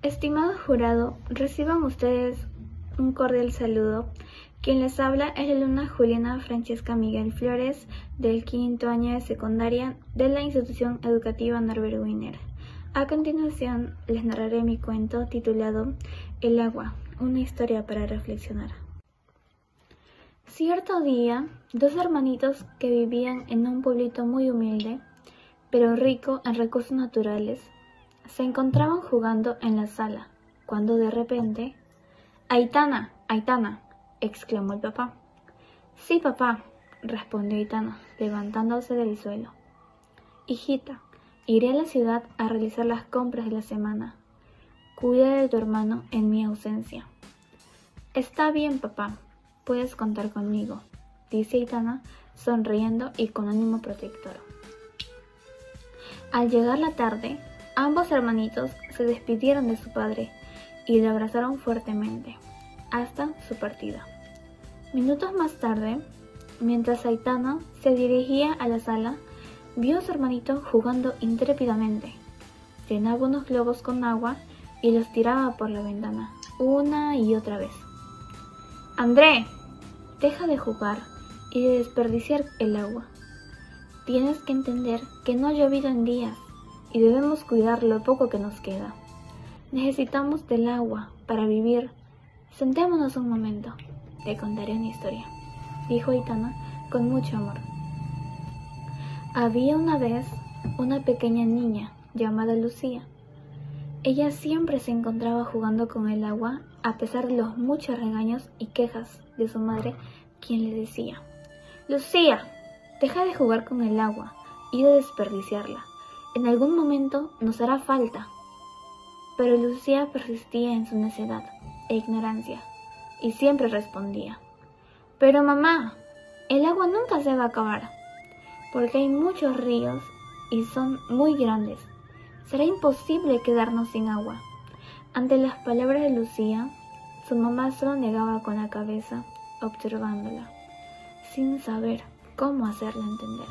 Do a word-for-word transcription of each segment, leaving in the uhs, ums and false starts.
Estimado jurado, reciban ustedes un cordial saludo. Quien les habla es la alumna Juliana Francesca Miguel Flores, del quinto año de secundaria de la institución educativa Norbert Wiener. A continuación les narraré mi cuento titulado El agua, una historia para reflexionar. Cierto día, dos hermanitos que vivían en un pueblito muy humilde, pero rico en recursos naturales, se encontraban jugando en la sala, cuando de repente, ¡Aitana! ¡Aitana!, exclamó el papá. Sí, papá, respondió Aitana, levantándose del suelo. Hijita, iré a la ciudad a realizar las compras de la semana. Cuida de tu hermano en mi ausencia. Está bien, papá, puedes contar conmigo, dice Aitana, sonriendo y con ánimo protector. Al llegar la tarde, ambos hermanitos se despidieron de su padre y lo abrazaron fuertemente, hasta su partida. Minutos más tarde, mientras Aitana se dirigía a la sala, vio a su hermanito jugando intrépidamente. Llenaba unos globos con agua y los tiraba por la ventana, una y otra vez. ¡André! Deja de jugar y de desperdiciar el agua. Tienes que entender que no ha llovido en días y debemos cuidar lo poco que nos queda. Necesitamos del agua para vivir. Sentémonos un momento. Te contaré una historia, dijo Aitana con mucho amor. Había una vez una pequeña niña llamada Lucía. Ella siempre se encontraba jugando con el agua a pesar de los muchos regaños y quejas de su madre, quien le decía: Lucía, deja de jugar con el agua y de desperdiciarla. En algún momento nos hará falta. Pero Lucía persistía en su necedad e ignorancia y siempre respondía: Pero mamá, el agua nunca se va a acabar, porque hay muchos ríos y son muy grandes. Será imposible quedarnos sin agua. Ante las palabras de Lucía, su mamá solo negaba con la cabeza, observándola, sin saber cómo hacerla entender.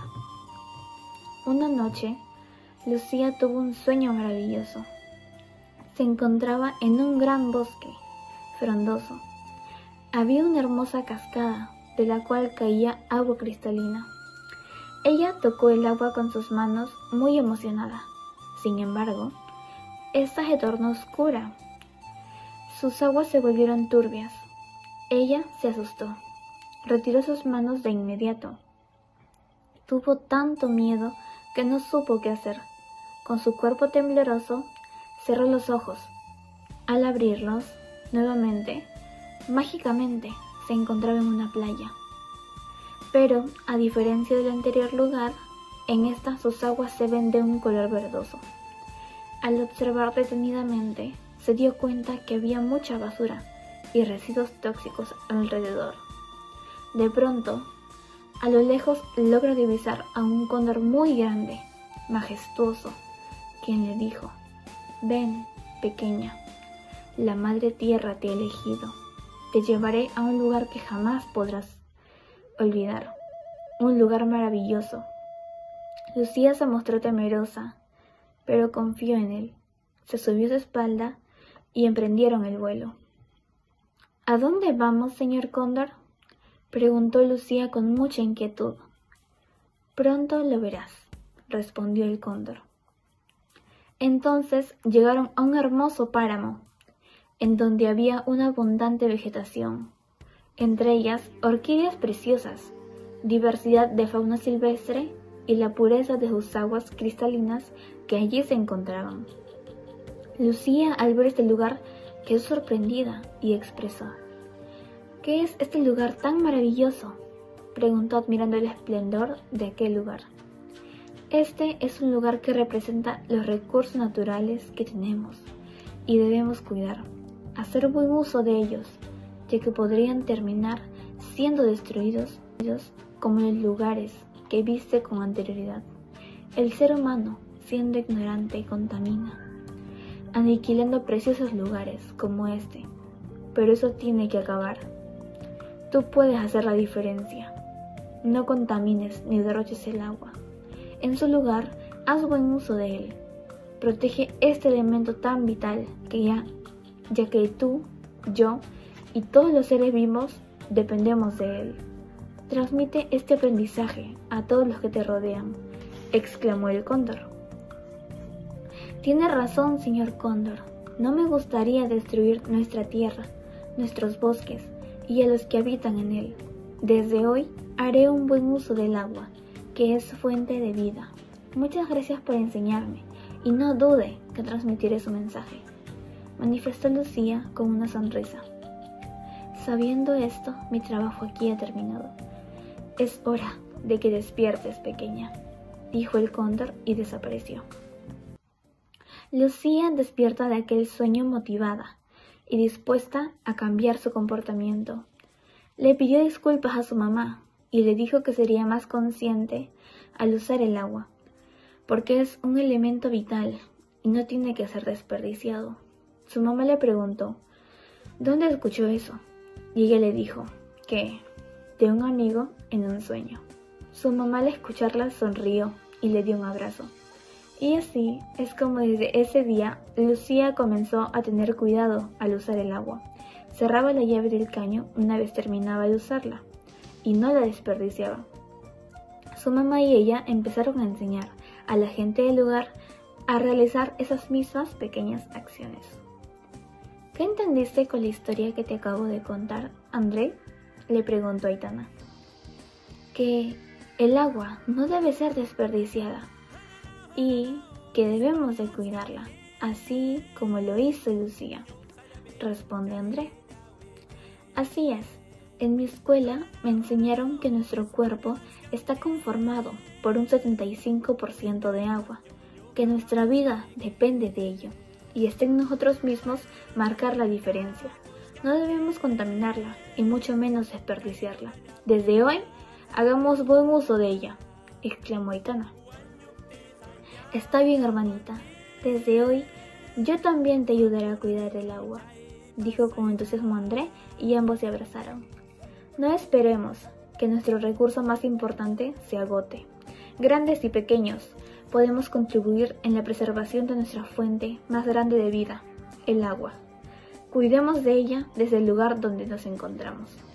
Una noche, Lucía tuvo un sueño maravilloso. Se encontraba en un gran bosque frondoso. Había una hermosa cascada de la cual caía agua cristalina. Ella tocó el agua con sus manos muy emocionada. Sin embargo, esta se tornó oscura. Sus aguas se volvieron turbias. Ella se asustó. Retiró sus manos de inmediato. Tuvo tanto miedo que no supo qué hacer. Con su cuerpo tembloroso, cerró los ojos. Al abrirlos, nuevamente, mágicamente, se encontraba en una playa. Pero, a diferencia del anterior lugar, en esta sus aguas se ven de un color verdoso. Al observar detenidamente, se dio cuenta que había mucha basura y residuos tóxicos alrededor. De pronto, a lo lejos logra divisar a un cóndor muy grande, majestuoso, quien le dijo: Ven, pequeña, la madre tierra te ha elegido. Te llevaré a un lugar que jamás podrás olvidar, un lugar maravilloso. Lucía se mostró temerosa, pero confió en él. Se subió a su espalda y emprendieron el vuelo. ¿A dónde vamos, señor Cóndor?, preguntó Lucía con mucha inquietud. Pronto lo verás, respondió el cóndor. Entonces llegaron a un hermoso páramo, en donde había una abundante vegetación, entre ellas orquídeas preciosas, diversidad de fauna silvestre y la pureza de sus aguas cristalinas que allí se encontraban. Lucía, al ver este lugar, quedó sorprendida y expresó: ¿Qué es este lugar tan maravilloso?, preguntó admirando el esplendor de aquel lugar. Este es un lugar que representa los recursos naturales que tenemos y debemos cuidar, hacer buen uso de ellos, ya que podrían terminar siendo destruidos como los lugares que viste con anterioridad. El ser humano, siendo ignorante, contamina, aniquilando preciosos lugares como este, pero eso tiene que acabar. Tú puedes hacer la diferencia. No contamines ni derroches el agua. En su lugar, haz buen uso de él. Protege este elemento tan vital que ya, ya que tú, yo y todos los seres vivos dependemos de él. Transmite este aprendizaje a todos los que te rodean, exclamó el cóndor. Tiene razón, señor cóndor. No me gustaría destruir nuestra tierra, nuestros bosques y a los que habitan en él. Desde hoy haré un buen uso del agua, que es fuente de vida. Muchas gracias por enseñarme, y no dude que transmitiré su mensaje, manifestó Lucía con una sonrisa. Sabiendo esto, mi trabajo aquí ha terminado. Es hora de que despiertes, pequeña, dijo el cóndor y desapareció. Lucía despierta de aquel sueño motivada y dispuesta a cambiar su comportamiento. Le pidió disculpas a su mamá y le dijo que sería más consciente al usar el agua, porque es un elemento vital y no tiene que ser desperdiciado. Su mamá le preguntó, ¿dónde escuchó eso? Y ella le dijo que de un amigo en un sueño. Su mamá al escucharla sonrió y le dio un abrazo. Y así es como desde ese día Lucía comenzó a tener cuidado al usar el agua. Cerraba la llave del caño una vez terminaba de usarla y no la desperdiciaba. Su mamá y ella empezaron a enseñar a la gente del lugar a realizar esas mismas pequeñas acciones. ¿Qué entendiste con la historia que te acabo de contar, André?, le preguntó Aitana. Que el agua no debe ser desperdiciada y que debemos de cuidarla, así como lo hizo Lucía, responde André. Así es, en mi escuela me enseñaron que nuestro cuerpo está conformado por un setenta y cinco por ciento de agua, que nuestra vida depende de ello, y está en nosotros mismos marcar la diferencia. No debemos contaminarla, y mucho menos desperdiciarla. Desde hoy, hagamos buen uso de ella, exclamó Aitana. Está bien, hermanita. Desde hoy, yo también te ayudaré a cuidar el agua, dijo con entusiasmo André, y ambos se abrazaron. No esperemos que nuestro recurso más importante se agote. Grandes y pequeños, podemos contribuir en la preservación de nuestra fuente más grande de vida, el agua. Cuidemos de ella desde el lugar donde nos encontramos.